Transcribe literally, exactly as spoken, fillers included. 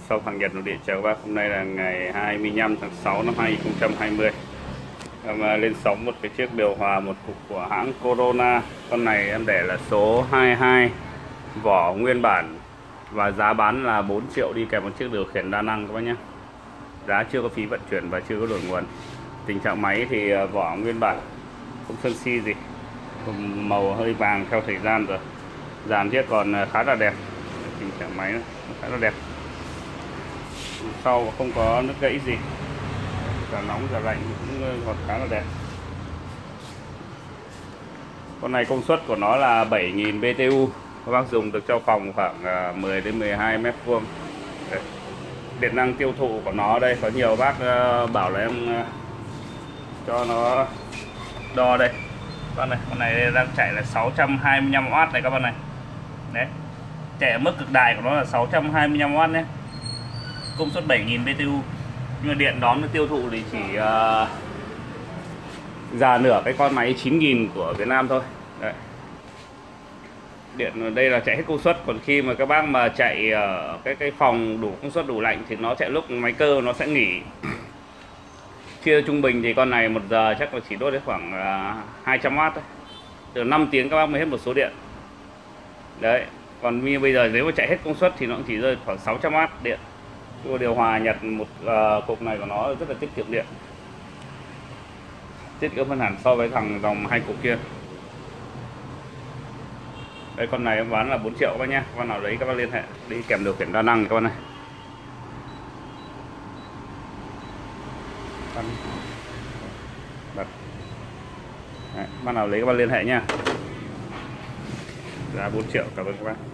Sau hàng Nhật Nội địa chào các bác. Hôm nay là ngày hai mươi lăm tháng sáu năm hai nghìn không trăm hai mươi. Em lên sóng một cái chiếc điều hòa một cục của hãng Corona. Con này em để là số hai mươi hai, vỏ nguyên bản và giá bán là bốn triệu, đi kèm một chiếc điều khiển đa năng các bác nhé. Giá chưa có phí vận chuyển và chưa có đổi nguồn. Tình trạng máy thì vỏ nguyên bản, không sơn xi gì, màu hơi vàng theo thời gian rồi. Dàn chiếc còn khá là đẹp. Tình trạng máy nó khá là đẹp. Sau không có nước gãy gì, giờ nóng giờ lạnh cũng còn khá là đẹp. Con này công suất của nó là bảy nghìn B T U, các bác dùng được cho phòng khoảng mười đến mười hai mét vuông. Điện năng tiêu thụ của nó đây, có nhiều bác bảo là em cho nó đo đây. Con này, con này đang chạy là sáu trăm hai mươi lăm oát này các bạn này. Đấy. Chạy ở mức cực đại của nó là sáu trăm hai mươi lăm oát nhé. Công suất bảy nghìn B T U. Nhưng mà điện đóm tiêu thụ thì chỉ uh, già nửa cái con máy chín nghìn của Việt Nam thôi. Đấy. Điện ở đây là chạy hết công suất, còn khi mà các bác mà chạy ở cái cái phòng đủ công suất đủ lạnh thì nó chạy lúc máy cơ nó sẽ nghỉ. Chia trung bình thì con này một giờ chắc là chỉ đốt đến khoảng uh, hai trăm oát thôi. Từ năm tiếng các bác mới hết một số điện. Đấy. Còn như bây giờ nếu mà chạy hết công suất thì nó cũng chỉ rơi khoảng sáu trăm oát điện. Điều hòa Nhật một uh, cục này của nó rất là tiết kiệm điện, tiết kiệm hơn hẳn so với thằng dòng hai cục kia. Đây, con này em bán là bốn triệu các bác nhé. Các bác nào lấy các bác liên hệ, đi kèm điều khiển đa năng các bác này. Bật. Đấy, bác nào lấy các bác liên hệ nha. Giá bốn triệu, cảm ơn các bác.